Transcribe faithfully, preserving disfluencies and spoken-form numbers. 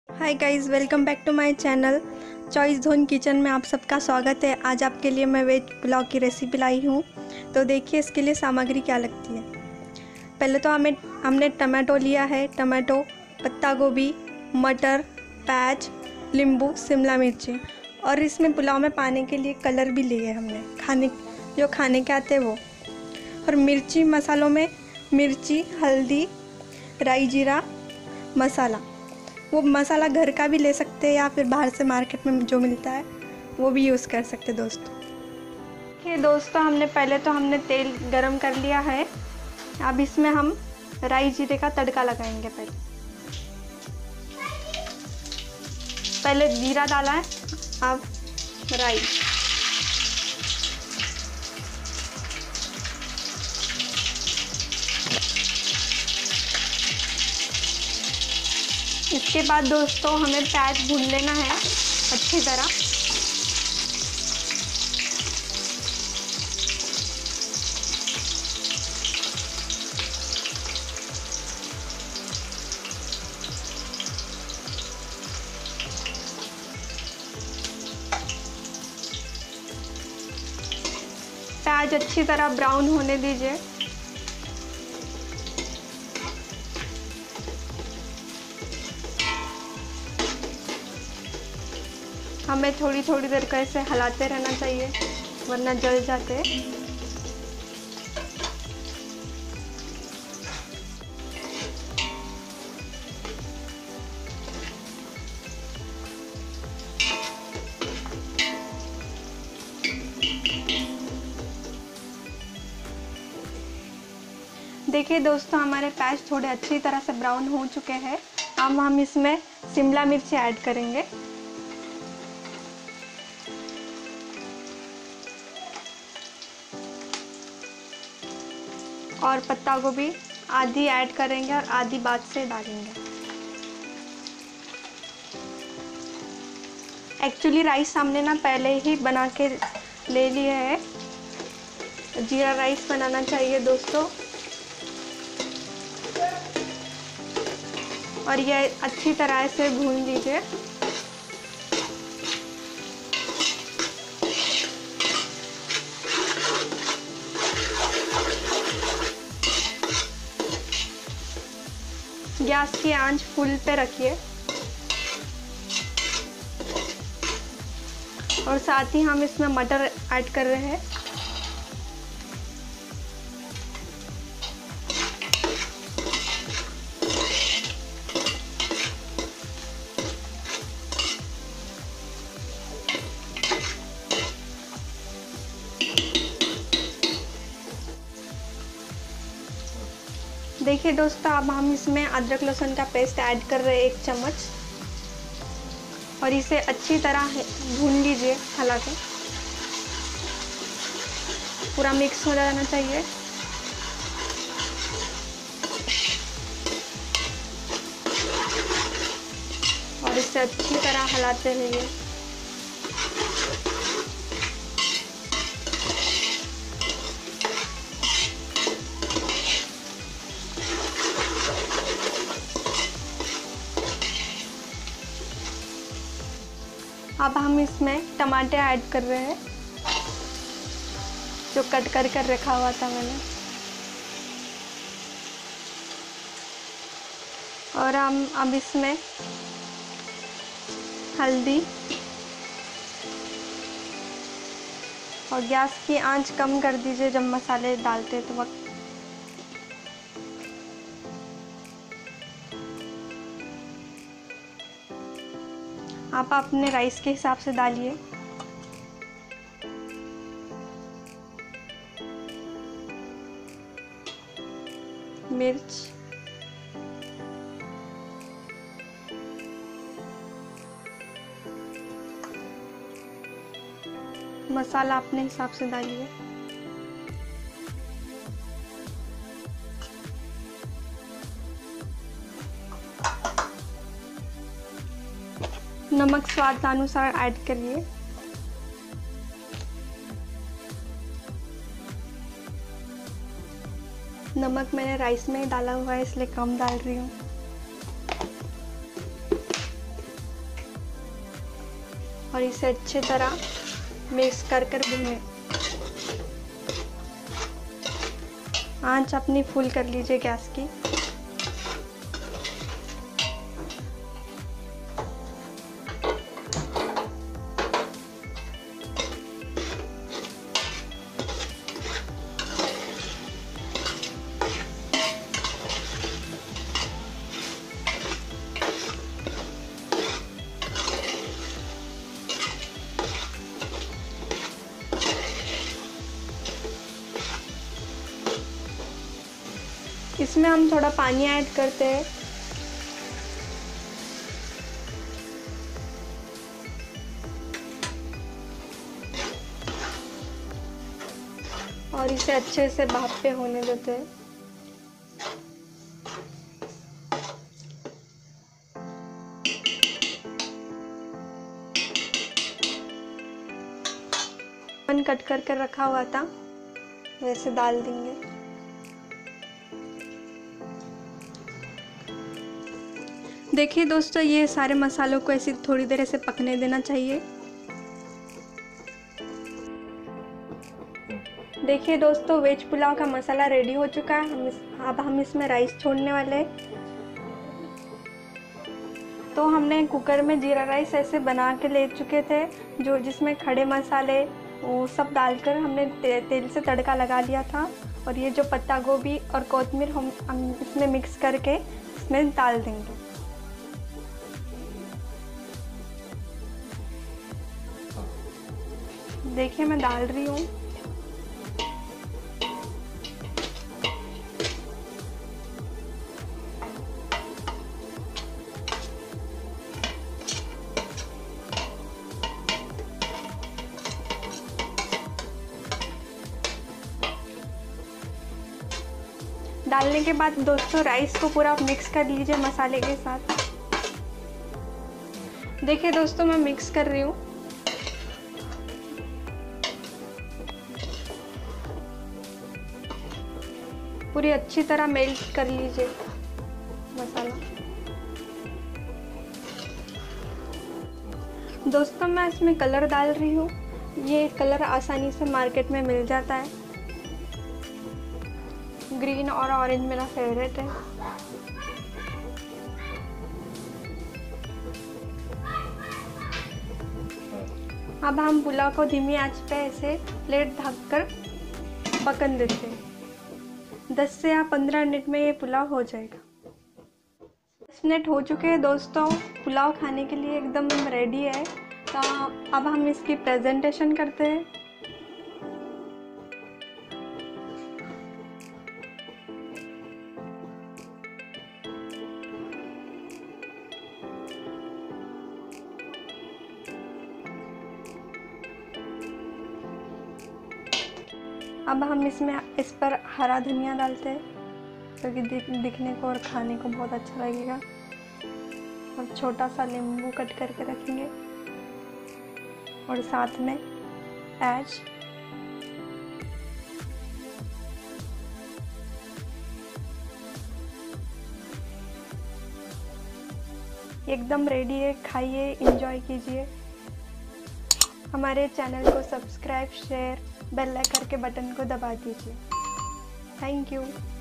Hi guys, welcome back to my channel choice zone kitchen में आप सबका स्वागत है। आज आपके लिए मैं वेज पुलाव की रेसिपी लाई हूँ। तो देखिए इसके लिए सामग्री क्या लगती है। पहले तो हमें हमने टमाटो लिया है, टमाटो, पत्ता गोभी, मटर, प्याज, नींबू, शिमला मिर्ची और इसमें पुलाव में पाने के लिए कलर भी लिए हमने, खाने जो खाने के आते हैं वो। और मिर्ची मसालों में मिर्ची, हल्दी, राई जीरा मसाला, वो मसाला घर का भी ले सकते हैं या फिर बाहर से मार्केट में जो मिलता है वो भी यूज़ कर सकते हैं दोस्तों। ये दोस्तों हमने पहले तो हमने तेल गरम कर लिया है। अब इसमें हम राई जीरे का तड़का लगाएंगे। पहले पहले जीरा डाला है, अब राई, इसके बाद दोस्तों हमें प्याज भून लेना है अच्छी तरह। प्याज अच्छी तरह ब्राउन होने दीजिए। हमें थोड़ी थोड़ी देर कैसे हिलाते रहना चाहिए वरना जल जाते हैं। देखिए दोस्तों हमारे प्याज थोड़े अच्छी तरह से ब्राउन हो चुके हैं। अब हम इसमें शिमला मिर्ची ऐड करेंगे और पत्ता गोभी आधी ऐड करेंगे और आधी बाद से डालेंगे। एक्चुअली राइस हमने ना पहले ही बना के ले लिए है। जीरा राइस बनाना चाहिए दोस्तों। और ये अच्छी तरह से भून लीजिए। गैस की आंच फुल पे रखिए और साथ ही हम इसमें मटर ऐड कर रहे हैं। देखिए दोस्तों अब हम इसमें अदरक लहसुन का पेस्ट ऐड कर रहे हैं एक चम्मच और इसे अच्छी तरह भून लीजिए। हालांकि पूरा मिक्स हो जाना चाहिए। और इसे अच्छी तरह हिलाते रहिए। अब हम इसमें टमाटर ऐड कर रहे हैं जो कट कर कर रखा हुआ था मैंने। और हम अब इसमें हल्दी और गैस की आंच कम कर दीजिए जब मसाले डालते तो वक्त। आप अपने राइस के हिसाब से डालिए। मिर्च, मसाला अपने हिसाब से डालिए। नमक स्वादानुसार ऐड करिए। नमक मैंने राइस में ही डाला हुआ है इसलिए कम डाल रही हूँ। और इसे अच्छी तरह मिक्स कर कर भूनें। आंच अपनी फुल कर लीजिए गैस की। इसमें हम थोड़ा पानी ऐड करते हैं। और इसे अच्छे से भाप पे होने देते हैं। मन कट कर कर रखा हुआ था, वैसे डाल देंगे। देखिए दोस्तों, ये सारे मसालों को ऐसे थोड़ी देर ऐसे पकने देना चाहिए। देखिए दोस्तों, वेज पुलाव का मसाला रेडी हो चुका है। हम इस अब हम इसमें राइस छोड़ने वाले हैं। तो हमने कुकर में जीरा राइस ऐसे बना के ले चुके थे, जो जिसमें खड़े मसाले वो सब डालकर हमने ते, तेल से तड़का लगा लिया था। और ये जो पत्ता गोभी और कोथिमीर हम, हम इसमें मिक्स करके इसमें डाल देंगे। देखिए मैं डाल रही हूँ। डालने के बाद दोस्तों राइस को पूरा मिक्स कर लीजिए मसाले के साथ। देखिए दोस्तों, मैं मिक्स कर रही हूँ। पूरी अच्छी तरह मेल्ट कर लीजिए मसाला। दोस्तों, मैं इसमें कलर डाल रही हूँ। ये कलर आसानी से मार्केट में मिल जाता है। ग्रीन और ऑरेंज मेरा फेवरेट है। अब हम पुलाव को धीमी आंच पे ऐसे प्लेट ढककर पकने देते हैं। दस से या पंद्रह मिनट में ये पुलाव हो जाएगा। दस मिनट हो चुके हैं दोस्तों। पुलाव खाने के लिए एकदम रेडी है। तो अब हम इसकी प्रेजेंटेशन करते हैं। अब हम इसमें इस पर हरा धनिया डालते हैं, क्योंकि दिख, दिखने को और खाने को बहुत अच्छा लगेगा। और छोटा सा नींबू कट करके रखेंगे और साथ में प्याज। एकदम रेडी है, खाइए, एंजॉय कीजिए। हमारे चैनल को सब्सक्राइब, शेयर, बेल आइकन के बटन को दबा दीजिए। Thank you.